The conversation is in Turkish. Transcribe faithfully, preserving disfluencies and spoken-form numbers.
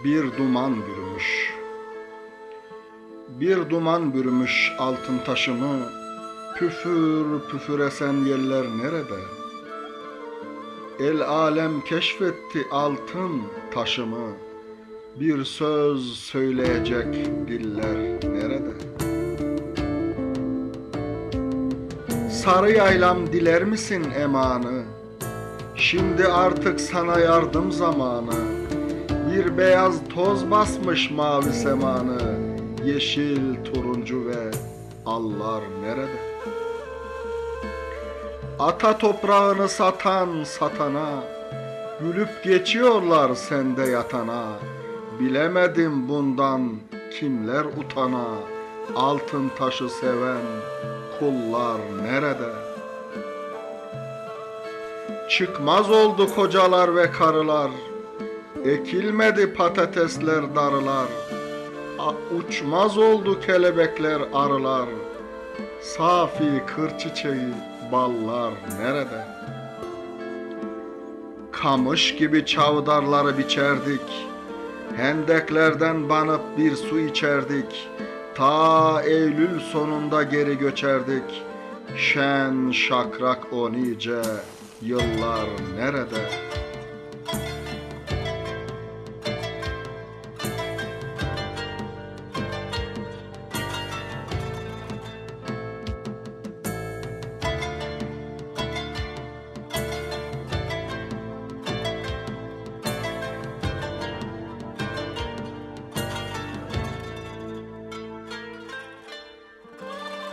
Bir duman bürümüş, bir duman bürümüş altın taşımı, püfür püfür esen yerler nerede? El alem keşfetti altın taşımı, bir söz söyleyecek diller nerede? Sarı yaylam diler misin emanı? Şimdi artık sana yardım zamanı. Bir beyaz toz basmış mavi semanı, yeşil, turuncu ve allar nerede? Ata toprağını satan satana, gülüp geçiyorlar sende yatana. Bilemedim bundan kimler utana, altın taşı seven kullar nerede? Çıkmaz oldu kocalar ve karılar, ekilmedi patatesler darılar. Uçmaz oldu kelebekler arılar, safi kır çiçeği ballar nerede? Kamış gibi çavdarları biçerdik, hendeklerden banıp bir su içerdik. Ta Eylül sonunda geri göçerdik, şen şakrak o nice yıllar nerede?